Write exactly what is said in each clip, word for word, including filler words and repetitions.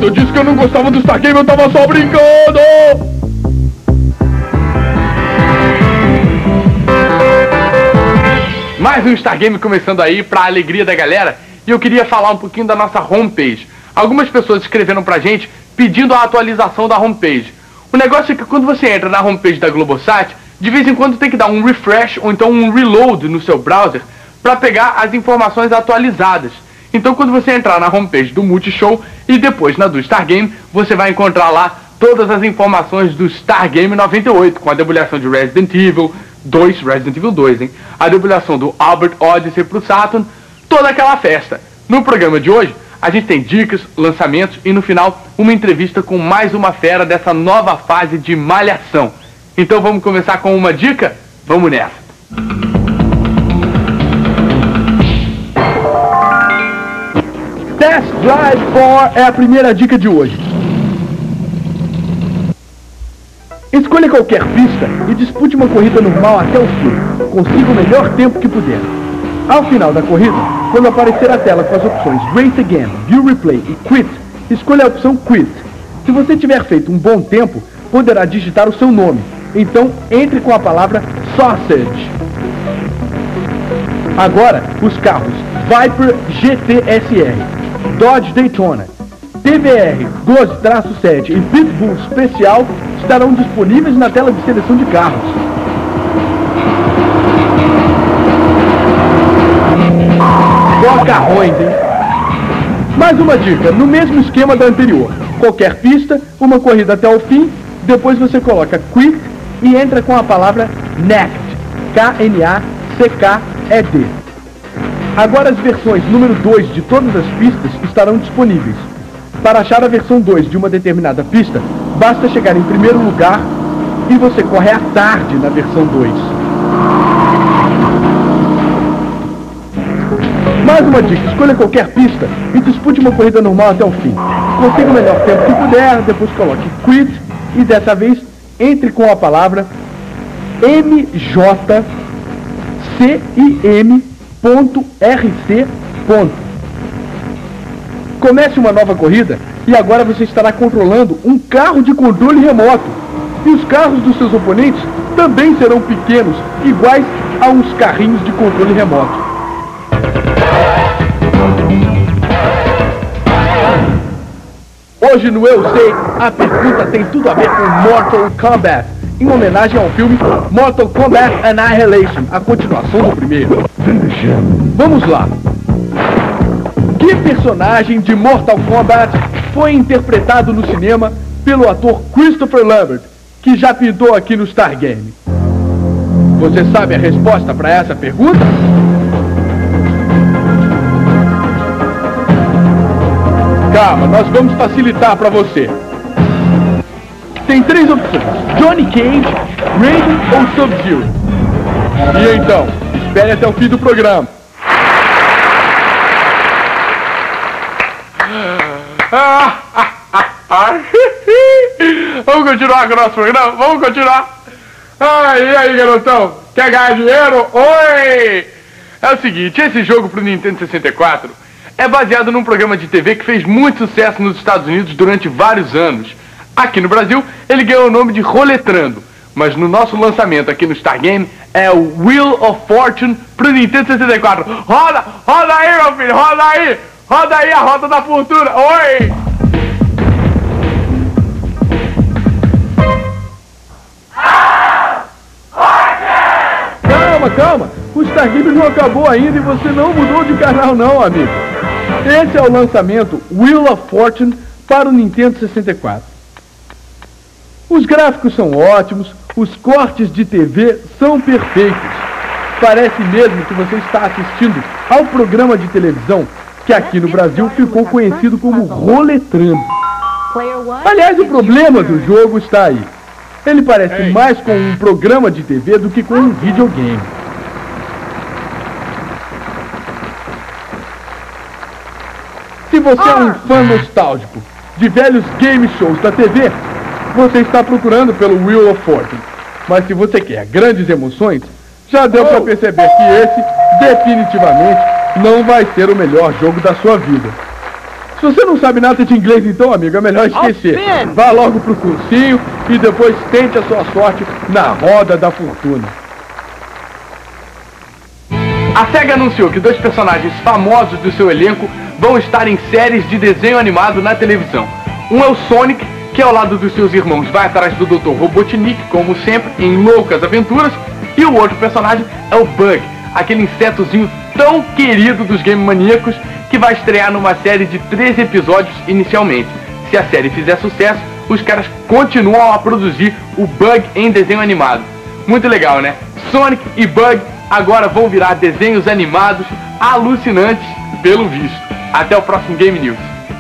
Quando eu disse que eu não gostava do Star Game, eu tava só brincando! Mais um Star Game começando aí, pra alegria da galera. E eu queria falar um pouquinho da nossa homepage. Algumas pessoas escreveram pra gente pedindo a atualização da homepage. O negócio é que quando você entra na homepage da Globosat, de vez em quando tem que dar um refresh ou então um reload no seu browser para pegar as informações atualizadas. Então quando você entrar na homepage do Multishow e depois na do Star Game, você vai encontrar lá todas as informações do Star Game noventa e oito, com a debulhação de Resident Evil dois, Resident Evil dois, hein? A debulhação do Albert Odyssey pro Saturn, toda aquela festa. No programa de hoje, a gente tem dicas, lançamentos e no final, uma entrevista com mais uma fera dessa nova fase de malhação. Então vamos começar com uma dica? Vamos nessa! Test Drive quatro é a primeira dica de hoje. Escolha qualquer pista e dispute uma corrida normal até o fim. Consiga o melhor tempo que puder. Ao final da corrida, quando aparecer a tela com as opções Race Again, View Replay e Quit, escolha a opção Quit. Se você tiver feito um bom tempo, poderá digitar o seu nome. Então, entre com a palavra Sausage. Agora, os carros Viper G T S R, Dodge Daytona, T V R doze sete e Pitbull Special estarão disponíveis na tela de seleção de carros. Só carrões, hein? Mais uma dica, no mesmo esquema da anterior. Qualquer pista, uma corrida até o fim, depois você coloca Quit e entra com a palavra Next, K N A C K E D. Agora as versões número dois de todas as pistas estarão disponíveis. Para achar a versão dois de uma determinada pista, basta chegar em primeiro lugar e você corre à tarde na versão dois. Mais uma dica, escolha qualquer pista e dispute uma corrida normal até o fim. Consiga o melhor tempo que puder, depois coloque Quit e dessa vez entre com a palavra M J C I M ponto R C. Comece uma nova corrida e agora você estará controlando um carro de controle remoto. E os carros dos seus oponentes também serão pequenos, iguais a uns carrinhos de controle remoto. Hoje no Eu Sei, a pergunta tem tudo a ver com Mortal Kombat, em homenagem ao filme Mortal Kombat Annihilation, a continuação do primeiro. Vamos lá! Que personagem de Mortal Kombat foi interpretado no cinema pelo ator Christopher Lambert, que já pintou aqui no Star Game? Você sabe a resposta para essa pergunta? Calma, nós vamos facilitar para você. Tem três opções: Johnny Cage, Raiden ou Sub-Zero. E então, espere até o fim do programa. Vamos continuar com o nosso programa? Vamos continuar? Ah, e aí, garotão? Quer ganhar dinheiro? Oi! É o seguinte, esse jogo pro Nintendo sessenta e quatro é baseado num programa de T V que fez muito sucesso nos Estados Unidos durante vários anos. Aqui no Brasil, ele ganhou o nome de Roletrando. Mas no nosso lançamento aqui no Star Game é o Wheel of Fortune pro Nintendo sessenta e quatro. Roda, roda aí, meu filho, roda aí! Roda aí a roda da fortuna! Oi! Calma, calma! O Star Game não acabou ainda e você não mudou de canal não, amigo. Esse é o lançamento Wheel of Fortune para o Nintendo sessenta e quatro. Os gráficos são ótimos, os cortes de T V são perfeitos. Parece mesmo que você está assistindo ao programa de televisão que aqui no Brasil ficou conhecido como Roletrando. Aliás, o problema do jogo está aí. Ele parece mais com um programa de T V do que com um videogame. Se você é um fã nostálgico de velhos game shows da T V, você está procurando pelo Wheel of Fortune. Mas se você quer grandes emoções, já deu para perceber que esse, definitivamente, não vai ser o melhor jogo da sua vida. Se você não sabe nada de inglês então, amigo, é melhor esquecer. Vá logo pro cursinho e depois tente a sua sorte na roda da fortuna. A SEGA anunciou que dois personagens famosos do seu elenco vão estar em séries de desenho animado na televisão. Um é o Sonic, que ao lado dos seus irmãos vai atrás do doutor Robotnik, como sempre, em loucas aventuras. E o outro personagem é o Bug, aquele insetozinho tão querido dos game maníacos, que vai estrear numa série de treze episódios inicialmente. Se a série fizer sucesso, os caras continuam a produzir o Bug em desenho animado. Muito legal, né? Sonic e Bug agora vão virar desenhos animados alucinantes, pelo visto. Até o próximo Game News.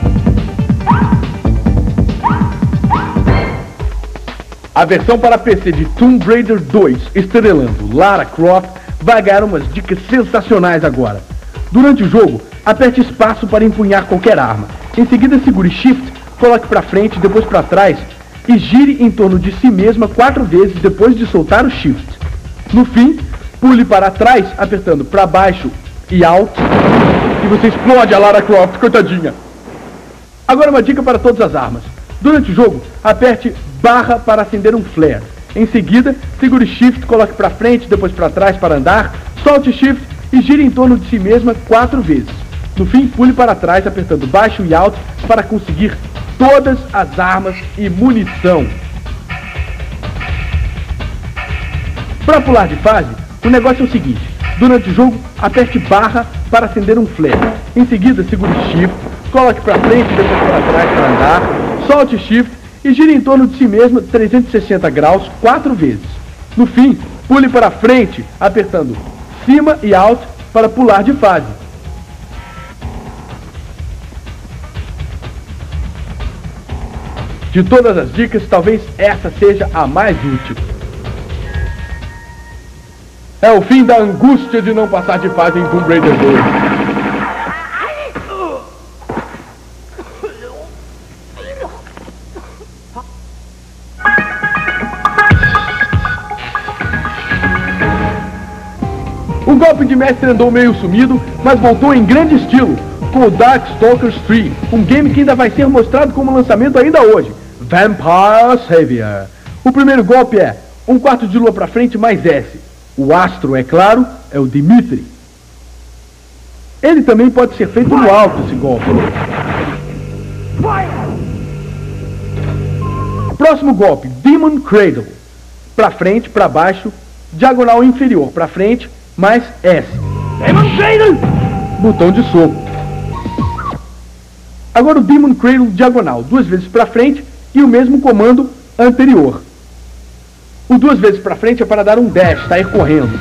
A versão para P C de Tomb Raider dois, estrelando Lara Croft, vai ganhar umas dicas sensacionais agora. Durante o jogo, aperte espaço para empunhar qualquer arma. Em seguida, segure Shift, coloque para frente, depois para trás e gire em torno de si mesma quatro vezes depois de soltar o Shift. No fim, pule para trás, apertando para baixo e Alt, e você explode a Lara Croft, coitadinha. Agora uma dica para todas as armas. Durante o jogo, aperte barra para acender um flare. Em seguida, segure Shift, coloque para frente, depois para trás para andar, solte Shift e gire em torno de si mesma quatro vezes. No fim, pule para trás, apertando baixo e Alt para conseguir todas as armas e munição. Para pular de fase, o negócio é o seguinte: durante o jogo, aperte barra para acender um flare. Em seguida, segure Shift, coloque para frente, depois para trás para andar, solte Shift e gire em torno de si mesma trezentos e sessenta graus quatro vezes. No fim, pule para frente, apertando cima e Alt para pular de fase. De todas as dicas, talvez essa seja a mais útil. É o fim da angústia de não passar de fase em Tomb Raider dois. O golpe de mestre andou meio sumido, mas voltou em grande estilo, com o Darkstalkers três, um game que ainda vai ser mostrado como lançamento ainda hoje, Vampire Savior. O primeiro golpe é um quarto de lua para frente mais S. O astro, é claro, é o Dimitri. Ele também pode ser feito no alto, esse golpe. Próximo golpe, Demon Cradle. Para frente, para baixo, diagonal inferior, para frente, mais S. Demon Cradle! Botão de soco. Agora o Demon Cradle diagonal, duas vezes para frente e o mesmo comando anterior. O duas vezes para frente é para dar um dash, sair correndo.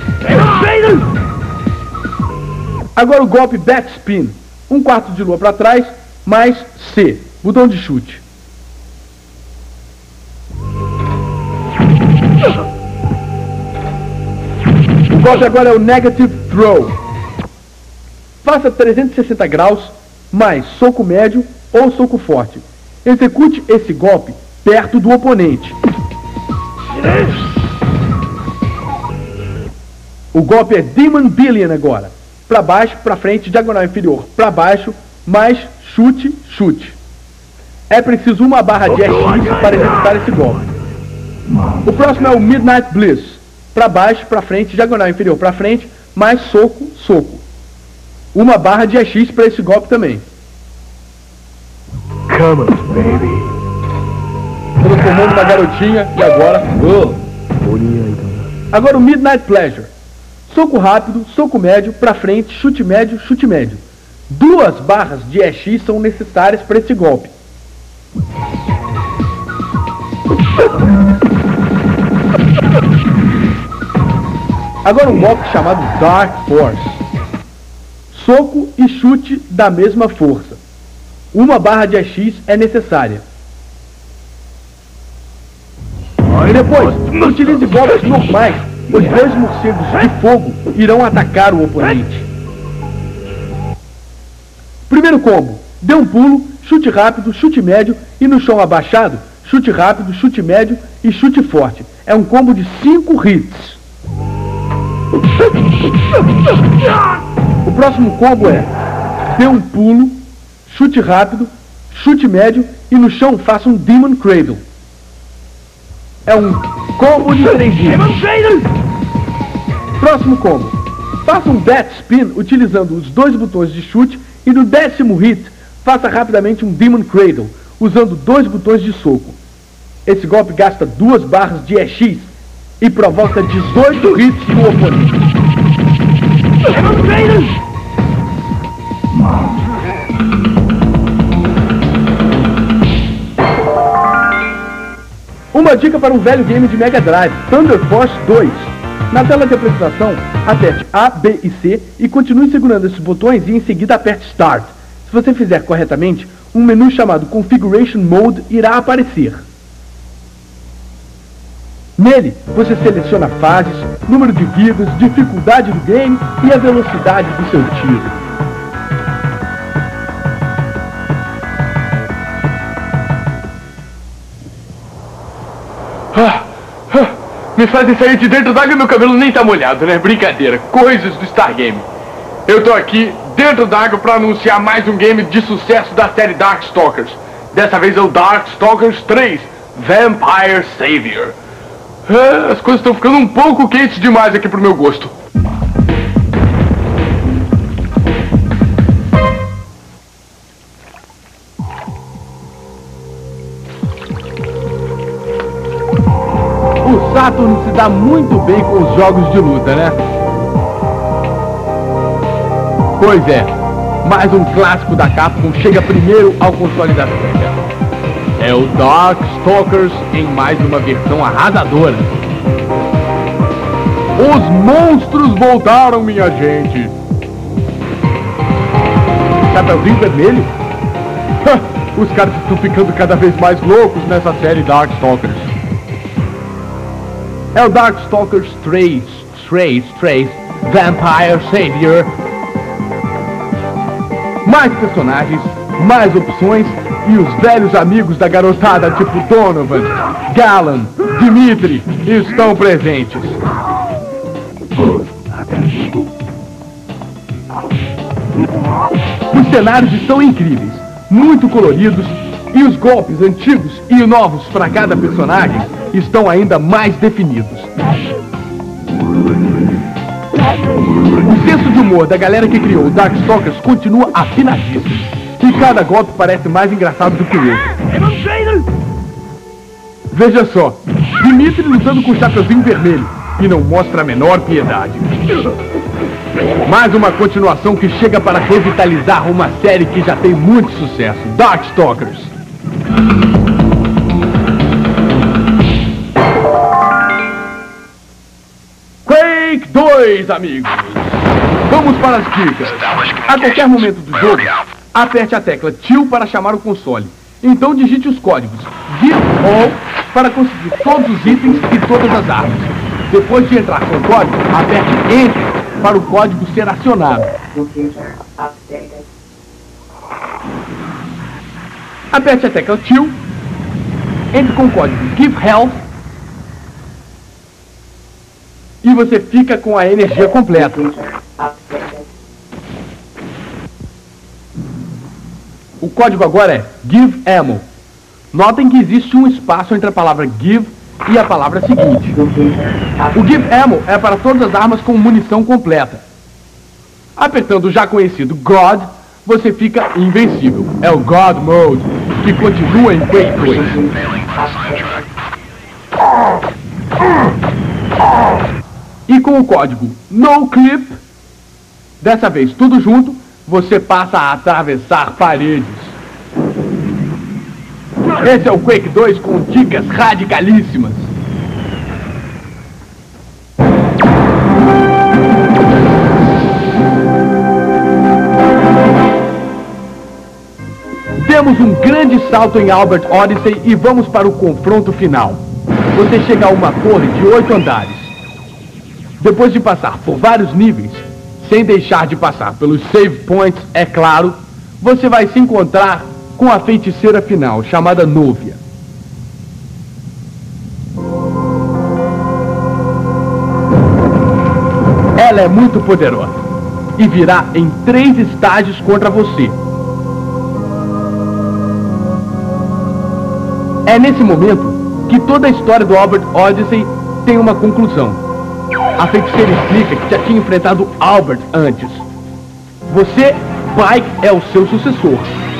Agora o golpe Backspin, um quarto de lua para trás, mais C, botão de chute. O golpe agora é o Negative Throw. Faça trezentos e sessenta graus, mais soco médio ou soco forte. Execute esse golpe perto do oponente. O golpe é Demon Billion agora. Para baixo, para frente, diagonal inferior, para baixo, mais chute, chute. É preciso uma barra de X para executar esse golpe. O próximo é o Midnight Bliss. Para baixo, para frente, diagonal inferior, para frente, mais soco, soco. Uma barra de X para esse golpe também. Come on, baby. Transformando uma garotinha e agora... Oh. Agora o Midnight Pleasure. Soco rápido, soco médio, pra frente, chute médio, chute médio. Duas barras de E X são necessárias para esse golpe. Agora um golpe chamado Dark Force. Soco e chute da mesma força. Uma barra de E X é necessária. E depois, utilize golpes normais. Os dois morcegos de fogo irão atacar o oponente. Primeiro combo. Dê um pulo, chute rápido, chute médio e no chão abaixado, chute rápido, chute médio e chute forte. É um combo de cinco hits. O próximo combo é: dê um pulo, chute rápido, chute médio e no chão faça um Demon Cradle. É um combo de três hits. Próximo combo. Faça um Death Spin utilizando os dois botões de chute e no décimo hit, faça rapidamente um Demon Cradle, usando dois botões de soco. Esse golpe gasta duas barras de E X e provoca dezoito hits no oponente. Demon Cradle! Uma dica para um velho game de Mega Drive, Thunder Force dois. Na tela de apresentação, aperte A, B e C e continue segurando esses botões e em seguida aperte Start. Se você fizer corretamente, um menu chamado Configuration Mode irá aparecer. Nele, você seleciona fases, número de vidas, dificuldade do game e a velocidade do seu tiro. Ah, ah, me fazem sair de dentro d'água e meu cabelo nem tá molhado, né? Brincadeira, coisas do Star Game. Eu tô aqui dentro d'água pra anunciar mais um game de sucesso da série Darkstalkers. Dessa vez é o Darkstalkers três, Vampire Savior. Ah, as coisas estão ficando um pouco quentes demais aqui pro meu gosto. O Saturn se dá muito bem com os jogos de luta, né? Pois é, mais um clássico da Capcom chega primeiro ao console da Sega. É o Darkstalkers em mais uma versão arrasadora. Os monstros voltaram, minha gente! Chapeuzinho vermelho? Os caras estão ficando cada vez mais loucos nessa série Darkstalkers. É o Darkstalkers três, três, três, Vampire Savior. Mais personagens, mais opções e os velhos amigos da garotada tipo Donovan, Galan, Dimitri estão presentes. Os cenários estão incríveis, muito coloridos e os golpes antigos e novos para cada personagem estão ainda mais definidos. O senso de humor da galera que criou o Darkstalkers continua afinadíssimo. E cada golpe parece mais engraçado do que o outro. Veja só, Dimitri lutando com o Chapeuzinho Vermelho e não mostra a menor piedade. Mais uma continuação que chega para revitalizar uma série que já tem muito sucesso, Darkstalkers. Quake dois, amigos! Vamos para as dicas. A qualquer momento do jogo, aperte a tecla T para chamar o console. Então digite os códigos Get All para conseguir todos os itens e todas as armas. Depois de entrar com o código, aperte Enter para o código ser acionado. Aperte a tecla T, entre com o código Give Health e você fica com a energia completa. O código agora é Give Ammo. Notem que existe um espaço entre a palavra Give e a palavra seguinte. O Give Ammo é para todas as armas com munição completa. Apertando o já conhecido God, você fica invencível. É o God Mode, que continua em Quake dois. E com o código NoClip, dessa vez tudo junto, você passa a atravessar paredes. Esse é o Quake dois com dicas radicalíssimas. Demos um grande salto em Albert Odyssey e vamos para o confronto final. Você chega a uma torre de oito andares. Depois de passar por vários níveis, sem deixar de passar pelos save points, é claro, você vai se encontrar com a feiticeira final, chamada Novia. Ela é muito poderosa e virá em três estágios contra você. É nesse momento que toda a história do Albert Odyssey tem uma conclusão. A feiticeira explica que já tinha enfrentado Albert antes. Você, Pike, é o seu sucessor.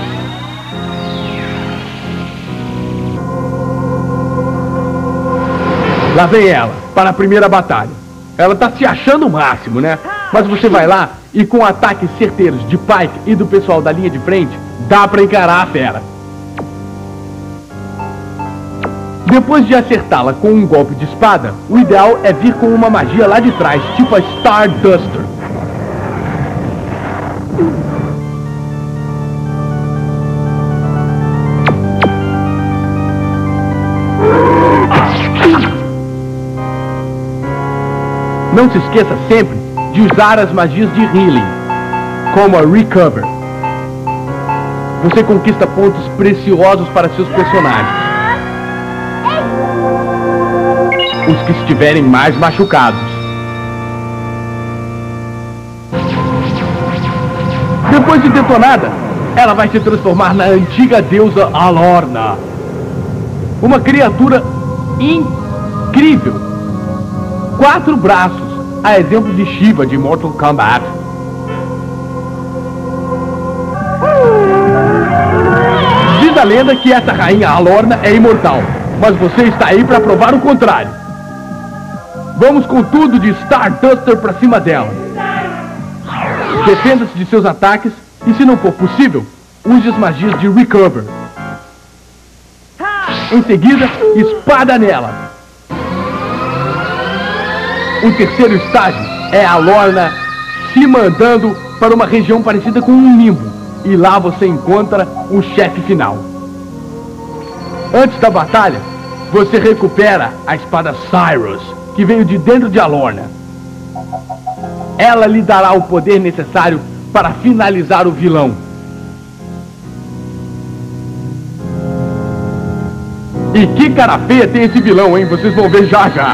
Lá vem ela, para a primeira batalha. Ela tá se achando o máximo, né? Mas você vai lá e com ataques certeiros de Pike e do pessoal da linha de frente, dá pra encarar a fera. Depois de acertá-la com um golpe de espada, o ideal é vir com uma magia lá de trás, tipo a Star Duster. Não se esqueça sempre de usar as magias de healing, como a Recover. Você conquista pontos preciosos para seus personagens. Os que estiverem mais machucados. Depois de detonada, ela vai se transformar na antiga deusa Alorna. Uma criatura incrível. Quatro braços, a exemplo de Shiva de Mortal Kombat. Diz a lenda que essa rainha Alorna é imortal, mas você está aí para provar o contrário. Vamos com tudo de Star Duster pra cima dela. Defenda-se de seus ataques e, se não for possível, use as magias de Recover. Em seguida, espada nela. O terceiro estágio é a Lorna se mandando para uma região parecida com um limbo. E lá você encontra o chefe final. Antes da batalha, você recupera a espada Cyrus, que veio de dentro de Alorna. Ela lhe dará o poder necessário para finalizar o vilão. E que cara feia tem esse vilão, hein? Vocês vão ver já já.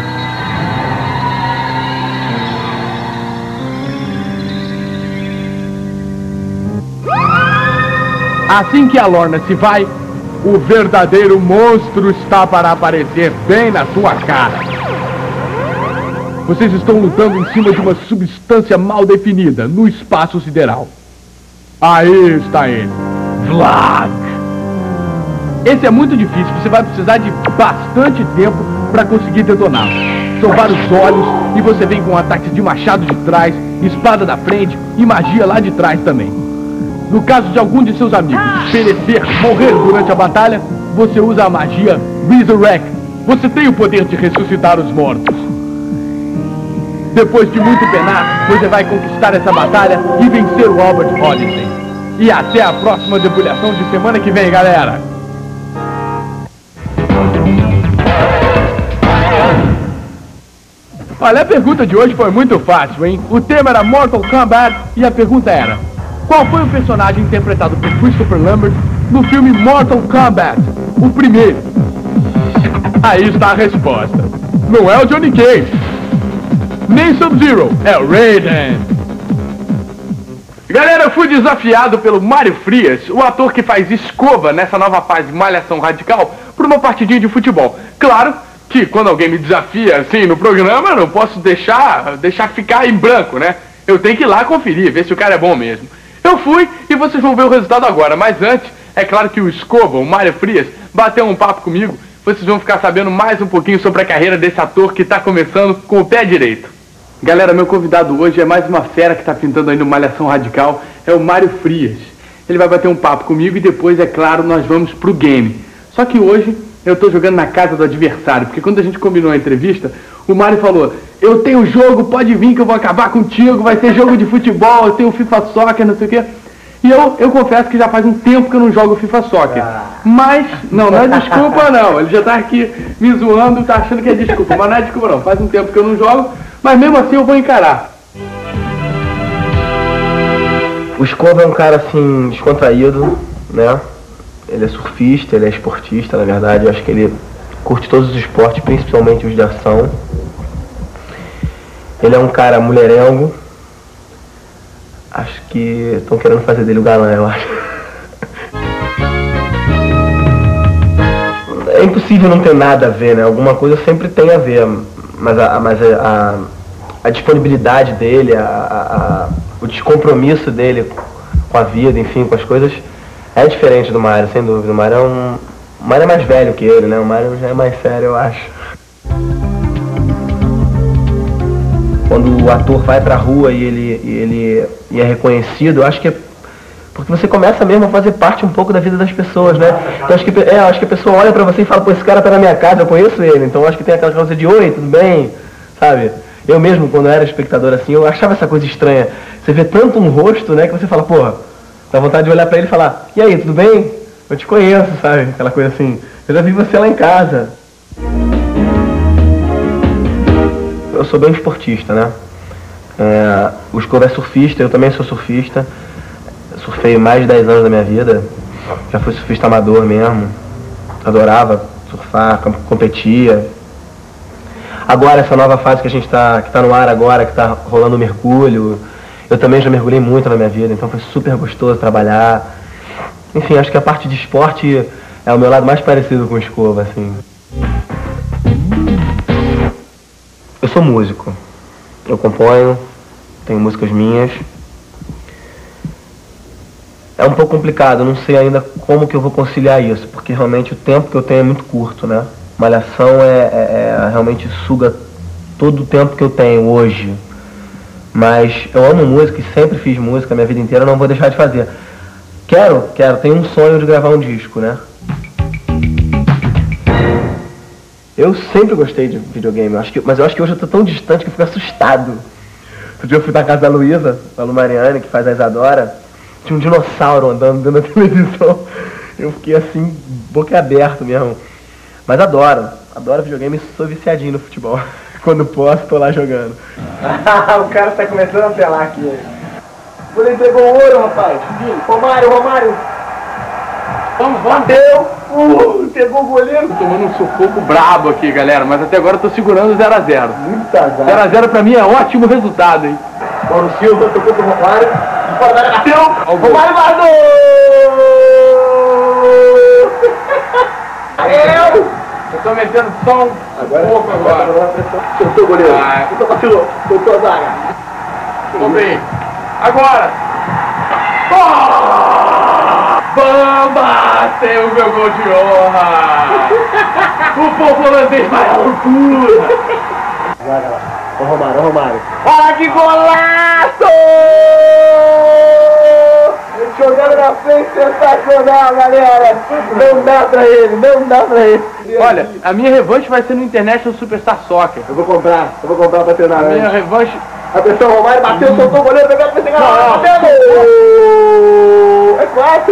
Assim que a Lorna se vai, o verdadeiro monstro está para aparecer bem na sua cara. Vocês estão lutando em cima de uma substância mal definida no espaço sideral. Aí está ele, Vlad. Esse é muito difícil, você vai precisar de bastante tempo para conseguir detonar. São vários olhos e você vem com ataques de machado de trás, espada da frente e magia lá de trás também. No caso de algum de seus amigos perecer, morrer durante a batalha, você usa a magia Resurrect. Você tem o poder de ressuscitar os mortos. Depois de muito penar, você vai conquistar essa batalha e vencer o Albert Odyssey. E até a próxima debulhação de semana que vem, galera! Olha, a pergunta de hoje foi muito fácil, hein? O tema era Mortal Kombat e a pergunta era: qual foi o personagem interpretado por Christopher Lambert no filme Mortal Kombat, o primeiro? Aí está a resposta. Não é o Johnny Cage, nem Sub-Zero, é o Raiden. Galera, eu fui desafiado pelo Mário Frias, o ator que faz Escova nessa nova fase Malhação Radical, por uma partidinha de futebol. Claro que quando alguém me desafia assim no programa, eu não posso deixar, deixar ficar em branco, né? Eu tenho que ir lá conferir, ver se o cara é bom mesmo. Eu fui e vocês vão ver o resultado agora, mas antes, é claro que o Escova, o Mário Frias, bateu um papo comigo. Vocês vão ficar sabendo mais um pouquinho sobre a carreira desse ator que está começando com o pé direito. Galera, meu convidado hoje é mais uma fera que está pintando aí no Malhação Radical, é o Mário Frias. Ele vai bater um papo comigo e depois, é claro, nós vamos pro game. Só que hoje eu estou jogando na casa do adversário, porque quando a gente combinou a entrevista, o Mário falou: eu tenho jogo, pode vir que eu vou acabar contigo, vai ter jogo de futebol, eu tenho FIFA Soccer, não sei o quê. E eu, eu confesso que já faz um tempo que eu não jogo FIFA Soccer. Mas, não, não é desculpa não, ele já tá aqui me zoando, tá achando que é desculpa, mas não é desculpa não, faz um tempo que eu não jogo, mas mesmo assim eu vou encarar. O Escova é um cara assim, descontraído, né? Ele é surfista, ele é esportista, na verdade, eu acho que ele curte todos os esportes, principalmente os de ação. Ele é um cara mulherengo. Acho que estão querendo fazer dele o galã, eu acho. é impossível não ter nada a ver, né? Alguma coisa sempre tem a ver, mas a, mas a, a, a disponibilidade dele, a, a, a, o descompromisso dele com a vida, enfim, com as coisas, é diferente do Mário, sem dúvida. O Mário é um... O Mário é mais velho que ele, né? O Mário já é mais sério, eu acho. Quando o ator vai pra rua e ele, e ele e é reconhecido, eu acho que é porque você começa mesmo a fazer parte um pouco da vida das pessoas, né? Então acho que, é, acho que a pessoa olha pra você e fala, pô, esse cara tá na minha casa, eu conheço ele. Então acho que tem aquela coisa de, oi, tudo bem? Sabe? Eu mesmo, quando eu era espectador assim, eu achava essa coisa estranha. Você vê tanto um rosto, né, que você fala, porra, dá vontade de olhar pra ele e falar, e aí, tudo bem? Eu te conheço, sabe? Aquela coisa assim, eu já vi você lá em casa. Eu sou bem esportista, né? É, o Scooby é surfista, eu também sou surfista. Surfei mais de dez anos da minha vida. Já fui surfista amador mesmo. Adorava surfar, competia. Agora, essa nova fase que a gente tá, que tá no ar agora, que tá rolando o mergulho, eu também já mergulhei muito na minha vida, então foi super gostoso trabalhar. Enfim, acho que a parte de esporte é o meu lado mais parecido com o Scooby, assim. Eu sou músico. Eu componho, tenho músicas minhas. É um pouco complicado, eu não sei ainda como que eu vou conciliar isso, porque realmente o tempo que eu tenho é muito curto, né? Malhação é, é, é realmente suga todo o tempo que eu tenho hoje. Mas eu amo música e sempre fiz música a minha vida inteira, não vou deixar de fazer. Quero, quero, tenho um sonho de gravar um disco, né? Eu sempre gostei de videogame, eu acho que, mas eu acho que hoje eu tô tão distante que eu fico assustado. Outro dia eu fui na casa da Luísa, da Lu Mariane, que faz a Isadora, tinha um dinossauro andando dentro da televisão. Eu fiquei assim, boca aberta mesmo. Mas adoro, adoro videogame e sou viciadinho no futebol. Quando posso, tô lá jogando. O cara tá começando a apelar aqui. Ele entregou o ouro, rapaz. Romário, Romário. Vamos, vamos. Bateu. Uh, pegou o goleiro. Tô tomando um sufoco brabo aqui, galera, mas até agora eu tô segurando zero a zero. Muito azar. zero a zero pra mim é ótimo resultado, hein? Mauro Silva tocou pro Romário. De fora da área, bateu. Romário guardou. Eu. Eu tô metendo som Agora, um pouco agora. Soltou o goleiro. Ah. Soltou, vacilou. Soltou a zaga. Tô bem. Agora. Oh! Bamba! Tem o meu gol de honra! O povo holandês vai à loucura! Zaga lá. Ô Romário, ô Romário. Olha que golaço! Jogando na frente, sensacional, galera. Não dá pra ele, não dá pra ele. Olha, a minha revanche vai ser no International Superstar Soccer. Eu vou comprar, eu vou comprar pra treinar A minha antes. revanche... Atenção, Romário bateu, soltou o goleiro, pegou pra pegar lá, batendo! É quatro!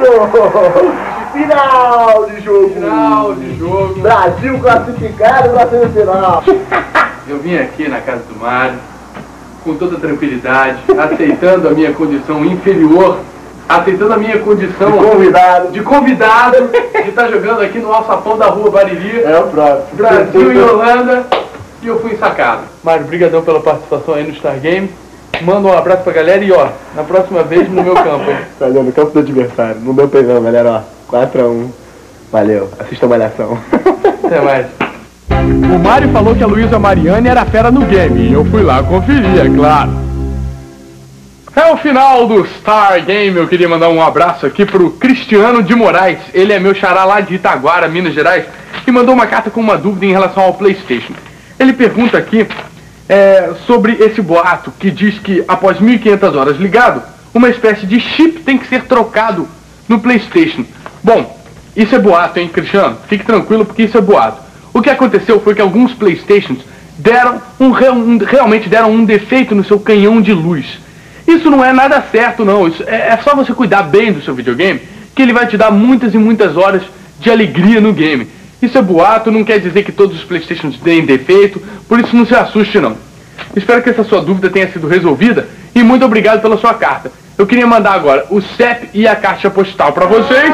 Final de jogo! Final de jogo. Brasil classificado pra semifinal! Eu vim aqui na casa do Mário, com toda tranquilidade, aceitando a minha condição inferior, aceitando a minha condição De convidado. de convidado, de estar jogando aqui no alçapão da rua Bariri, É o próximo. Brasil e Holanda, e eu fui sacado. Mário, brigadão pela participação aí no Star Game. Manda um abraço pra galera e ó, na próxima vez no meu campo, hein? Valeu, no campo do adversário. Não deu perdão, galera, ó. quatro a um. Valeu, assista a Malhação. Até mais. O Mário falou que a Luísa Mariane era fera no game, e eu fui lá conferir, é claro. É o final do Star Game. Eu queria mandar um abraço aqui pro Cristiano de Moraes. Ele é meu xará lá de Itaguara, Minas Gerais, e mandou uma carta com uma dúvida em relação ao PlayStation. Ele pergunta aqui é, sobre esse boato que diz que após mil e quinhentas horas ligado, uma espécie de chip tem que ser trocado no PlayStation. Bom, isso é boato, hein, Cristiano? Fique tranquilo porque isso é boato. O que aconteceu foi que alguns PlayStations deram um, um, realmente deram um defeito no seu canhão de luz. Isso não é nada certo, não. Isso é, é só você cuidar bem do seu videogame, que ele vai te dar muitas e muitas horas de alegria no game. Isso é boato, não quer dizer que todos os PlayStations deem defeito, por isso não se assuste, não. Espero que essa sua dúvida tenha sido resolvida e muito obrigado pela sua carta. Eu queria mandar agora o C E P e a caixa postal pra vocês.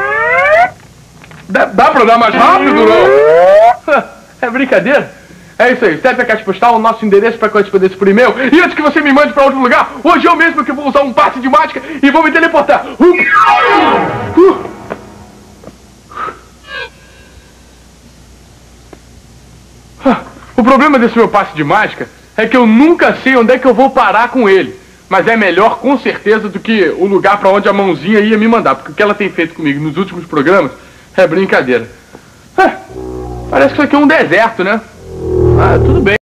Dá, dá pra dar mais rápido, não? É brincadeira? É isso aí, C E P, a caixa postal, o nosso endereço para correspondência por e-mail. E antes que você me mande para outro lugar, hoje eu mesmo que vou usar um passe de mágica e vou me teleportar. Uh! Uh! O problema desse meu passe de mágica é que eu nunca sei onde é que eu vou parar com ele. Mas é melhor, com certeza, do que o lugar pra onde a mãozinha ia me mandar. Porque o que ela tem feito comigo nos últimos programas é brincadeira. Ah, parece que isso aqui é um deserto, né? Ah, tudo bem.